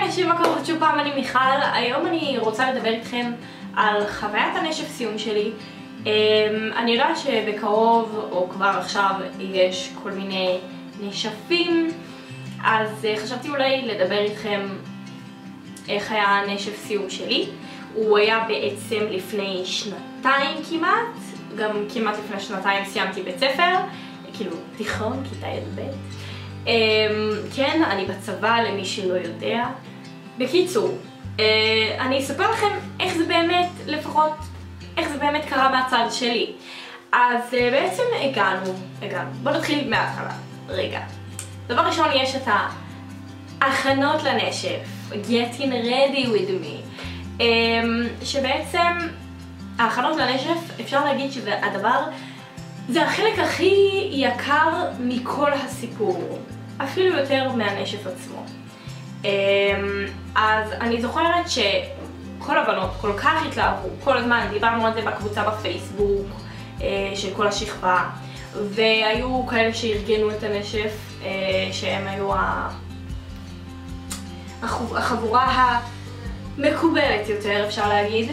היי, מה קורה? שוב פעם, אני מיכל. היום אני רוצה לדבר איתכם על חוויית הנשף סיום שלי. אני יודעת שבקרוב או כבר עכשיו יש כל מיני נשפים, אז חשבתי אולי לדבר איתכם איך היה הנשף סיום שלי. הוא היה בעצם לפני שנתיים כמעט, גם כמעט לפני שנתיים סיימתי בית ספר, כאילו תיכון, כיתה י"ב. כן, אני בצבא למי שלא יודע. בקיצור, אני אספר לכם איך זה באמת, לפחות איך זה באמת קרה מהצד שלי. אז בעצם הגענו. בואו נתחיל מההתחלה. רגע. דבר ראשון, יש את ההכנות לנשף, getting ready with me. שבעצם ההכנות לנשף, אפשר להגיד שזה הדבר, זה החלק הכי יקר מכל הסיפור, אפילו יותר מהנשף עצמו. אז אני זוכרת שכל הבנות כל כך התלהבו, כל הזמן דיברנו על זה בקבוצה בפייסבוק של כל השכבה, והיו כאלה שארגנו את הנשף שהם היו החבורה המקובלת יותר, אפשר להגיד.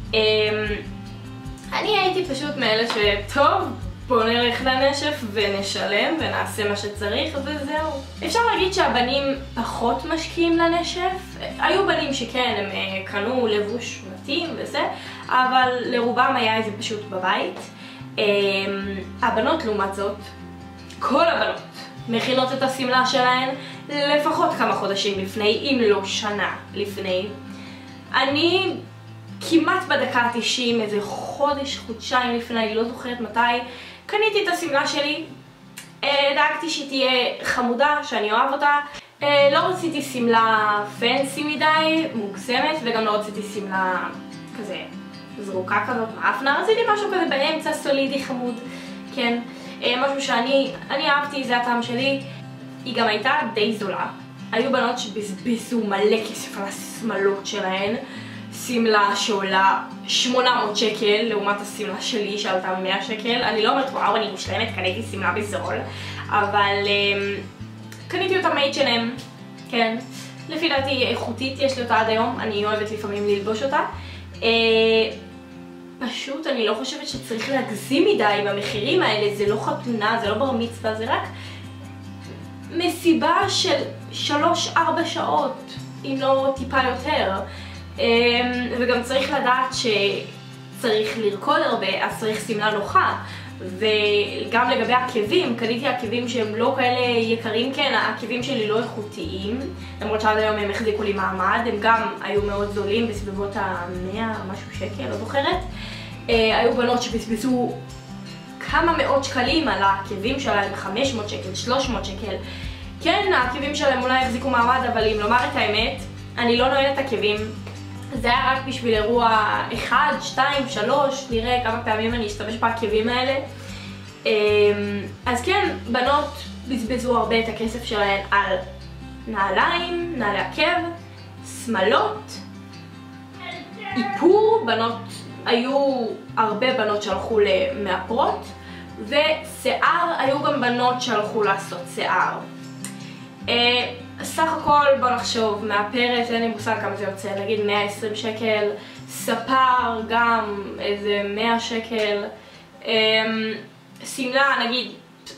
אני הייתי פשוט מאלה שטוב, בואו נלך לנשף ונשלם ונעשה מה שצריך וזהו. אפשר להגיד שהבנים פחות משקיעים לנשף. היו בנים שכן, הם קנו לבוש מתאים וזה, אבל לרובם היה איזה פשוט בבית. הבנות לעומת זאת, כל הבנות מכינות את הסמלה שלהן לפחות כמה חודשים לפני, אם לא שנה לפני. אני כמעט בדקה ה-90, איזה חודשיים לפני, אני לא זוכרת מתי, קניתי את הסמלה שלי. דאגתי שהיא תהיה חמודה, שאני אוהב אותה. לא רציתי סמלה פנסי מדי, מוגזמת, וגם לא רציתי סמלה כזה זרוקה כזאת, מאפנה. רציתי משהו כזה באמצע, סולידי, חמוד, כן. משהו שאני אהבתי, זה הטעם שלי. היא גם הייתה די זולה. היו בנות שבזבזו מלא כסף על השמלות שלהן. סמלה שעולה 800 שקל לעומת הסמלה שלי שעלתה 100 שקל. אני לא אומרת וואו אני משלמת, קניתי סמלה בזול, אבל קניתי אותה מ-H&M, כן. לפי דעתי איכותית, יש לי אותה עד היום, אני אוהבת לפעמים ללבוש אותה. פשוט אני לא חושבת שצריך להגזים מדי במחירים האלה, זה לא חתונה, זה לא בר מצווה, זה רק מסיבה של 3-4 שעות, אם לא טיפה יותר. וגם צריך לדעת שצריך לרקוד הרבה, אז צריך סמלה נוחה. וגם לגבי עקבים, קניתי עקבים שהם לא כאלה יקרים, כן, העקבים שלי לא איכותיים, למרות שעד היום הם החזיקו לי מעמד, הם גם היו מאוד זולים, בסביבות ה-100 משהו שקל, לא זוכרת. היו בנות שבזבזו כמה מאות שקלים על העקבים שלהם, 500 שקל, 300 שקל. כן, העקבים שלהם אולי החזיקו מעמד, אבל אם לומר את האמת, אני לא נועלת עקבים. זה היה רק בשביל אירוע 1, 2, 3, נראה כמה פעמים אני אשתמש בעקבים האלה. אז כן, בנות בזבזו הרבה את הכסף שלהן על נעליים, נעלי עקב, שמלות, איפור. היו הרבה בנות שהלכו למאפרות, ושיער, היו גם בנות שהלכו לעשות שיער. סך הכל בוא נחשוב, מאפרת, אין לי מושג כמה זה יוצא, נגיד 120 שקל, ספר גם איזה 100 שקל, סמלה נגיד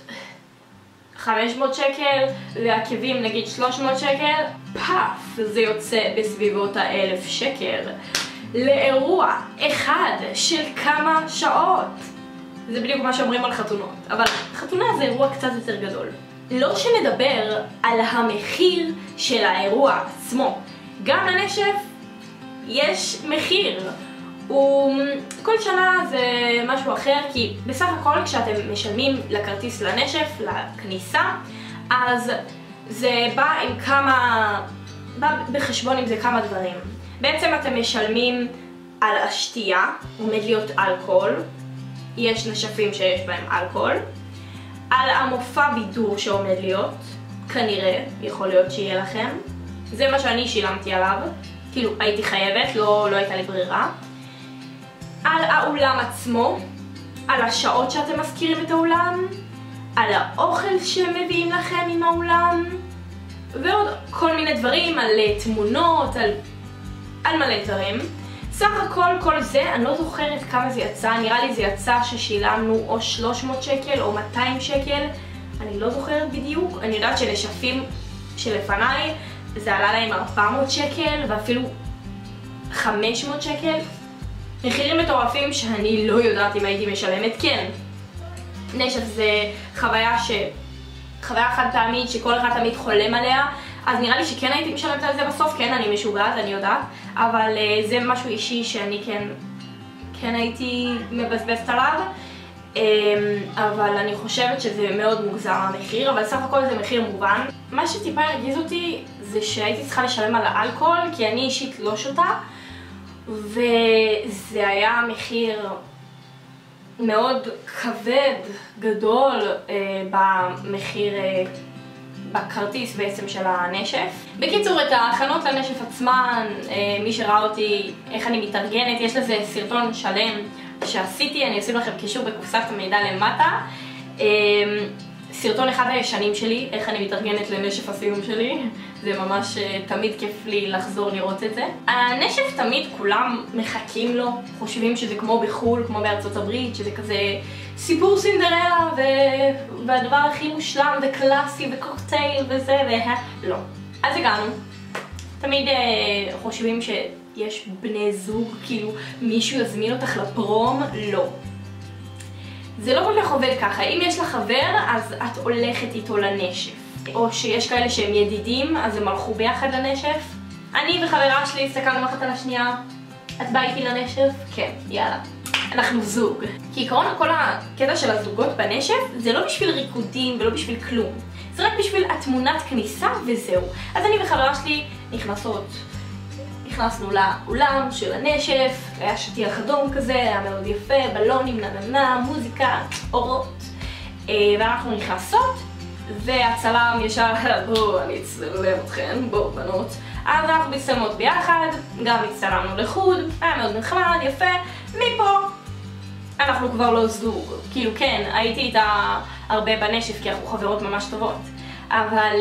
500 שקל, ועקבים נגיד 300 שקל, פאף, זה יוצא בסביבות ה-1000 שקל. לאירוע אחד של כמה שעות. זה בדיוק מה שאומרים על חתונות, אבל חתונה זה אירוע קצת יותר גדול. לא שנדבר על המחיר של האירוע עצמו. גם לנשף יש מחיר. כל שנה זה משהו אחר, כי בסך הכל כשאתם משלמים לכרטיס לנשף, לכניסה, אז זה בא בחשבון עם זה כמה דברים. בעצם אתם משלמים על השתייה, עומד להיות אלכוהול, יש נשפים שיש בהם אלכוהול, על המופע בידור שעומד להיות, כנראה, יכול להיות שיהיה לכם. זה מה שאני שילמתי עליו, כאילו הייתי חייבת, לא הייתה לי ברירה. על האולם עצמו, על השעות שאתם מזכירים את האולם, על האוכל שהם מביאים לכם עם האולם, ועוד כל מיני דברים, על תמונות, על מלא דברים. סך הכל כל זה, אני לא זוכרת כמה זה יצא, נראה לי זה יצא ששילמנו או 300 שקל או 200 שקל, אני לא זוכרת בדיוק. אני יודעת שנשפים שלפניי זה עלה להם 400 שקל ואפילו 500 שקל. מחירים מטורפים שאני לא יודעת אם הייתי משלמת. כן, נשף זה חוויה חד פעמית שכל אחד תמיד חולם עליה, אז נראה לי שכן הייתי משלמת על זה בסוף. כן, אני משוגעת, אני יודעת, אבל זה משהו אישי שאני כן הייתי מבזבזת עליו. אבל אני חושבת שזה מאוד מוגזם המחיר, אבל סך הכל זה מחיר מובן. מה שטיפה הרגיז אותי זה שהייתי צריכה לשלם על האלכוהול, כי אני אישית לא שותה, וזה היה מחיר מאוד כבד, גדול, במחיר, בכרטיס בעצם של הנשף. בקיצור, את ההכנות לנשף עצמן, מי שראה אותי איך אני מתארגנת, יש לזה סרטון שלם שעשיתי, אני אשים לכם קישור בקופסת המידע למטה. סרטון אחד הישנים שלי, איך אני מתארגנת לנשף הסיום שלי. זה ממש תמיד כיף לי לחזור לראות את זה. הנשף תמיד כולם מחכים לו, חושבים שזה כמו בחול, כמו בארצות הברית, שזה כזה סיפור סינדרלה והדבר הכי מושלם וקלאסי וקוקטייל וזה לא. אז הגענו. תמיד חושבים שיש בני זוג, כאילו מישהו יזמין אותך לפרום, לא. זה לא כל כך עובד ככה. אם יש לך חבר, אז את הולכת איתו לנשף. או שיש כאלה שהם ידידים, אז הם הלכו ביחד לנשף. אני וחברה שלי הסתכלנו אחת על השנייה. את באה איתי לנשף? כן, יאללה. אנחנו זוג. כעיקרון כל הקטע של הזוגות בנשף זה לא בשביל ריקודים ולא בשביל כלום. זה רק בשביל התמונת כניסה וזהו. אז אני וחברה שלי נכנסנו לאולם של הנשף, היה שטיח אדום כזה, היה מאוד יפה, בלונים, נננה, מוזיקה, אורות. ואנחנו נכנסות, והצלם ישר, בואו אני אצלם אתכן, בואו בנות. אז אנחנו מצטלמות ביחד, גם הצטלמנו לחוד, היה מאוד נחמד, יפה. מפה אנחנו כבר לא זוג. כאילו כן, הייתי איתה הרבה בנשף כי אנחנו חברות ממש טובות. אבל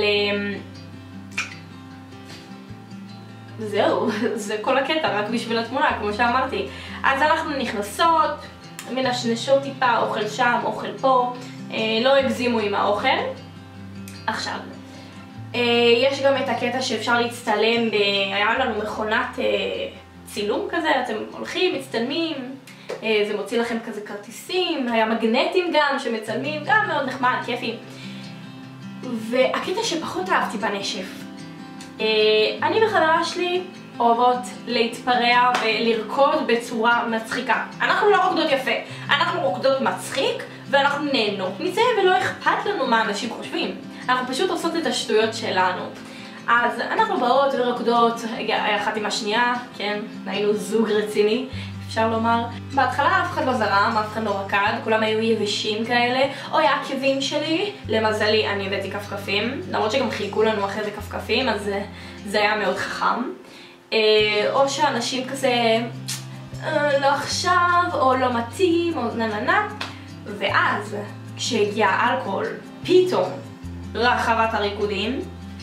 זהו, זה כל הקטע, רק בשביל התמונה, כמו שאמרתי. אז אנחנו נכנסות, מנשנשות טיפה, אוכל שם, אוכל פה, לא הגזימו עם האוכל. עכשיו, יש גם את הקטע שאפשר להצטלם, היה לנו מכונת צילום כזה, אתם הולכים, מצטלמים, זה מוציא לכם כזה כרטיסים, היה מגנטים גם שמצלמים, גם מאוד נחמד, כיפי. והקטע שפחות אהבתי בנשף, אני וחברה שלי אוהבות להתפרע ולרקוד בצורה מצחיקה. אנחנו לא רוקדות יפה, אנחנו רוקדות מצחיק ואנחנו נהנות מזה ולא אכפת לנו מה אנשים חושבים. אנחנו פשוט עושות את השטויות שלנו. אז אנחנו באות ורוקדות אחת עם השנייה, כן, היינו זוג רציני, אפשר לומר. בהתחלה אף אחד לא זרם, אף אחד לא רקד, כולם היו יבשים כאלה. אוי, העקבים שלי, למזלי אני הבאתי כפכפים, למרות שגם חילקו לנו אחרי זה כפכפים, אז זה היה מאוד חכם. או שאנשים כזה, לא עכשיו, או לא מתאים, או נננה. ואז, כשהגיע האלכוהול, פתאום רחבת הריקודים,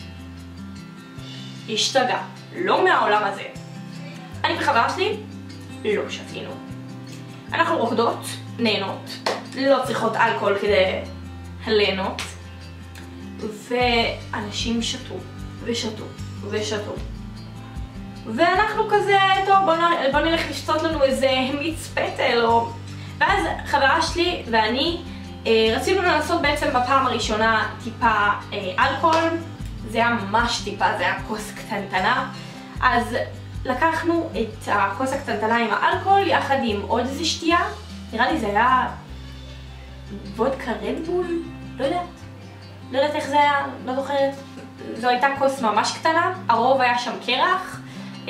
השתגע, לא מהעולם הזה. אני וחברה שלי לא שתינו. אנחנו רוקדות, נהנות, לא צריכות אלכוהול כדי ליהנות, ואנשים שתו ושתו ושתו. ואנחנו כזה, טוב, בוא נלך לשתות לנו איזה מיץ פטל או... ואז חברה שלי ואני רצינו לנסות בעצם בפעם הראשונה טיפה אלכוהול. זה היה ממש טיפה, זה היה כוס קטנטנה. אז לקחנו את הכוס הקטנטנה עם האלכוהול יחד עם עוד איזה שתייה. נראה לי זה היה וודקה רדבול, לא יודעת איך זה היה, לא זוכרת. זו הייתה כוס ממש קטנה, הרוב היה שם קרח.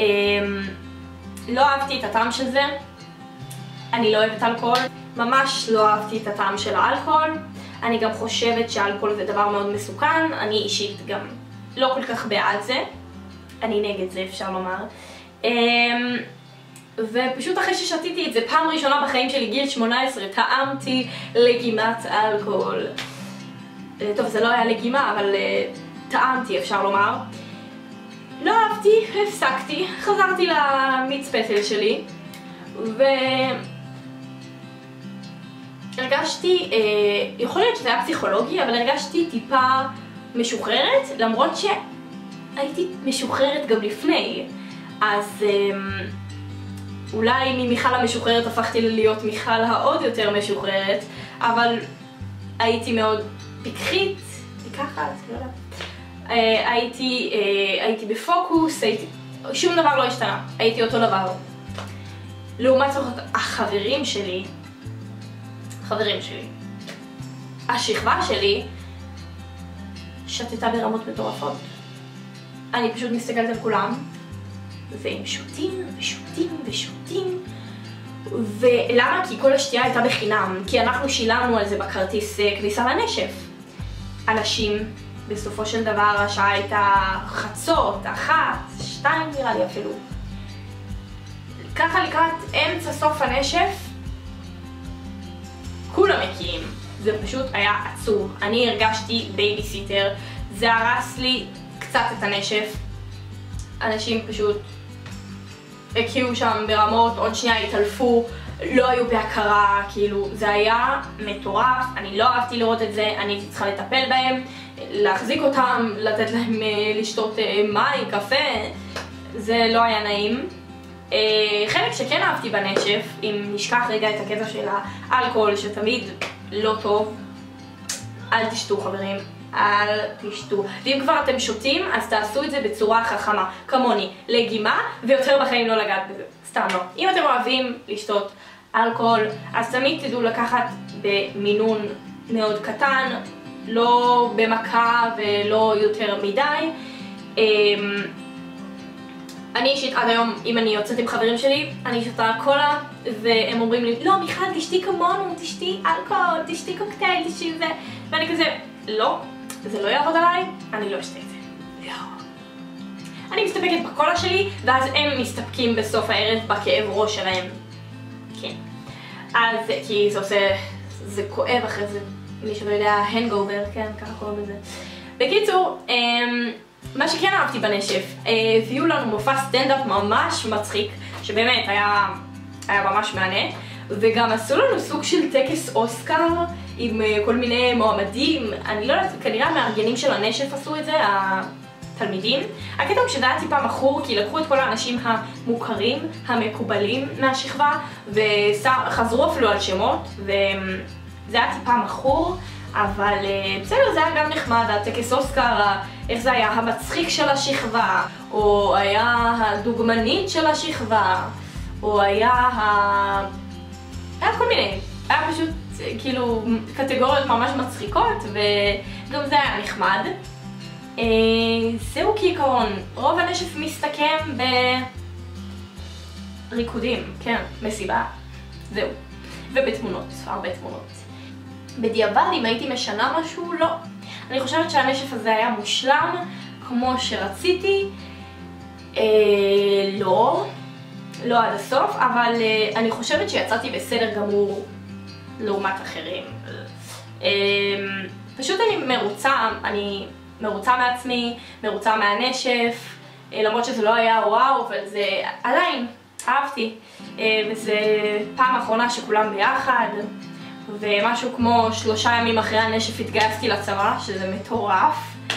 לא אהבתי את הטעם של זה. אני לא אוהבת אלכוהול, ממש לא אהבתי את הטעם של האלכוהול. אני גם חושבת שאלכוהול זה דבר מאוד מסוכן, אני אישית גם לא כל כך בעד זה. אני נגד זה, אפשר לומר. ופשוט אחרי ששתיתי את זה פעם ראשונה בחיים שלי, גיל 18, טעמתי לגימת אלכוהול. טוב, זה לא היה לגימה, אבל טעמתי, אפשר לומר. לא אהבתי, הפסקתי, חזרתי למיץ פטל שלי, הרגשתי, יכול להיות שזה היה פסיכולוגי, אבל הרגשתי טיפה משוחררת, למרות שהייתי משוחררת גם לפני. אז אולי ממיכל המשוחררת הפכתי להיות מיכל העוד יותר משוחררת, אבל הייתי מאוד פיקחית, פיקחת, לא יודע. הייתי בפוקוס, שום דבר לא השתנה, הייתי אותו דבר. לעומת זאת, החברים שלי, השכבה שלי שתתה ברמות מטורפות. אני פשוט מסתכלת על כולם, והם שותים ושותים ושותים. ולמה? כי כל השתייה הייתה בחינם, כי אנחנו שילמנו על זה בכרטיס כניסה לנשף. אנשים, בסופו של דבר השעה הייתה חצות, 1, 2 נראה לי אפילו. ככה לקראת אמצע סוף הנשף, כולם מקיאים. זה פשוט היה עצוב. אני הרגשתי בייביסיטר, זה הרס לי קצת את הנשף. אנשים פשוט הקיאו שם ברמות, עוד שנייה התעלפו, לא היו בהכרה, כאילו זה היה מטורף. אני לא אהבתי לראות את זה, אני הייתי צריכה לטפל בהם, להחזיק אותם, לתת להם לשתות מים, קפה, זה לא היה נעים. חלק שכן אהבתי בנשף, אם נשכח רגע את הקטע של האלכוהול שתמיד לא טוב, אל תשתו חברים, אל תשתו. ואם כבר אתם שותים, אז תעשו את זה בצורה חכמה, כמוני, לגימה, ויותר בחיים לא לגעת בזה, סתם לא. אם אתם אוהבים לשתות אלכוהול, אז תמיד תדעו לקחת במינון מאוד קטן, לא במכה ולא יותר מדי. אני אישית עד היום, אם אני יוצאת עם חברים שלי, אני שותה קולה, והם אומרים לי, לא מיכל, תשתי כמונו, תשתי אלכוהול, תשתי קוקטייל, תשתי זה, ואני כזה, לא, זה לא יעבוד עליי, אני לא אשתה את זה. לא. אני מסתפקת בקולה שלי, ואז הם מסתפקים בסוף הערב בכאב ראש שלהם. כן. אז, כי זה עושה, זה כואב אחרי זה, מי שלא יודע, הנגובר, כן, ככה קוראים לזה. בקיצור, מה שכן אהבתי בנשף, הביאו לנו מופע סטנדאפ ממש מצחיק, שבאמת היה ממש מענה, וגם עשו לנו סוג של טקס אוסקר עם כל מיני מועמדים. אני לא יודעת, כנראה המארגנים של הנשף עשו את זה, התלמידים. הקטע הוא שזה היה טיפה מכור, כי לקחו את כל האנשים המוכרים, המקובלים מהשכבה, וחזרו אפילו על שמות, וזה היה טיפה מכור. אבל בסדר, זה היה גם נחמד, הטקס אוסקר, איך זה היה, המצחיק של השכבה, או היה הדוגמנית של השכבה, או היה כל מיני, היה פשוט כאילו קטגוריות ממש מצחיקות, וגם זה היה נחמד. זהו כעיקרון, רוב הנשף מסתכם בריקודים, כן, מסיבה, זהו, ובתמונות, הרבה תמונות. בדיעבד, אם הייתי משנה משהו, לא. אני חושבת שהנשף הזה היה מושלם, כמו שרציתי. לא עד הסוף, אבל אני חושבת שיצאתי בסדר גמור לעומת אחרים. פשוט אני מרוצה מעצמי, מרוצה מהנשף, למרות שזה לא היה וואו, אבל זה עדיין, אהבתי. וזה פעם אחרונה שכולם ביחד. ומשהו כמו 3 ימים אחרי הנשף התגייסתי לצבא, שזה מטורף.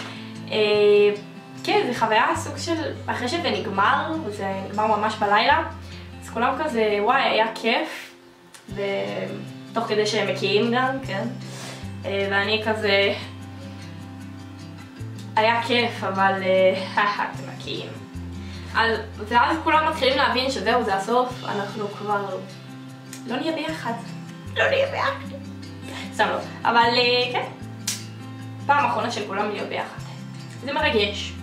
כן, זה חוויה סוג של, אחרי שזה נגמר, וזה נגמר ממש בלילה, אז כולם כזה, וואי, היה כיף, ותוך כדי שהם מקיאים גם, כן. ואני כזה, היה כיף, אבל אתם מקיאים. ואז כולם מתחילים להבין שזהו, זה הסוף, אנחנו כבר לא נהיה ביחד. לא נהיה ביחד. סתם לא. אבל כן, פעם אחרונה של כולם להיות ביחד. זה מרגש.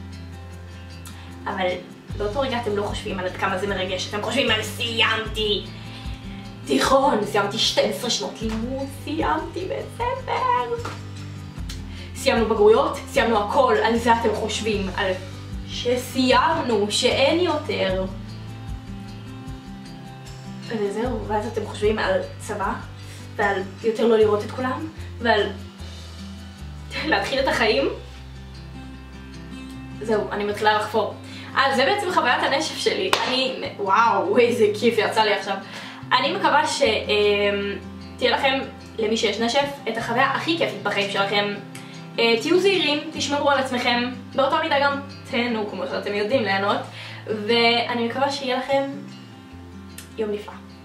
אבל באותו רגע אתם לא חושבים על עד כמה זה מרגש. אתם חושבים על סיימתי תיכון, סיימתי 12 שנות לימוד, סיימתי בית ספר. סיימנו בגרויות, סיימנו הכל. על זה אתם חושבים, על שסיימנו, שאין יותר. וזהו, ואז אתם חושבים על צבא, ועל יותר לא לראות את כולם, ועל להתחיל את החיים. זהו, אני מתחילה לחפור. זה בעצם חוויית הנשף שלי. וואו, איזה כיף יצא לי עכשיו. אני מקווה שתהיה לכם, למי שיש נשף, את החוויה הכי כיפית בחיים שלכם. תהיו זהירים, תשמרו על עצמכם, באותה מידה גם תהנו, כמו שאתם יודעים, ליהנות. ואני מקווה שיהיה לכם יום נפלא.